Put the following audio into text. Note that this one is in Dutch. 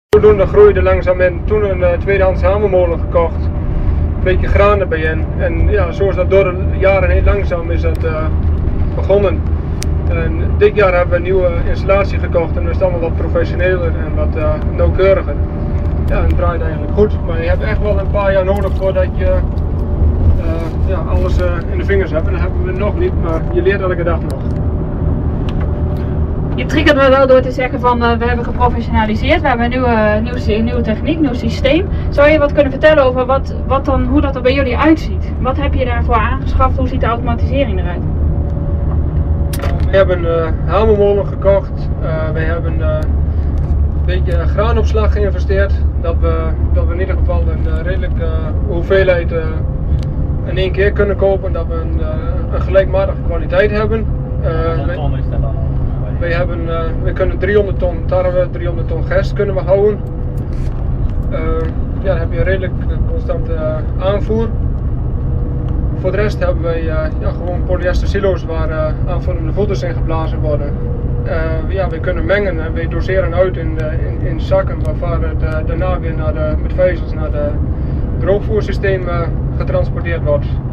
Zodoende groeide langzaam in. Toen een tweedehands hamermolen gekocht. Een beetje graan erbij in. En ja, zo is dat door de jaren heel langzaam is dat begonnen. En dit jaar hebben we een nieuwe installatie gekocht en dat is allemaal wat professioneler en wat nauwkeuriger. Ja, het draait eigenlijk goed, maar je hebt echt wel een paar jaar nodig voordat je alles in de vingers hebt. En dat hebben we nog niet, maar je leert elke dag nog. Je triggert me wel door te zeggen van we hebben geprofessionaliseerd, we hebben een nieuwe techniek, nieuw systeem. Zou je wat kunnen vertellen over hoe dat er bij jullie uitziet? Wat heb je daarvoor aangeschaft? Hoe ziet de automatisering eruit? We hebben een hamermolen gekocht, we hebben een beetje graanopslag geïnvesteerd, dat we in ieder geval een redelijke hoeveelheid in één keer kunnen kopen, dat we een gelijkmatige kwaliteit hebben. We kunnen 300 ton tarwe, 300 ton gerst kunnen we houden. Ja, dan heb je een redelijk constante aanvoer. Voor de rest hebben wij gewoon polyester silo's waar aanvullende voeders in geblazen worden. We kunnen mengen en we doseren uit in zakken waarvan het daarna weer met vezels naar het droogvoersysteem getransporteerd wordt.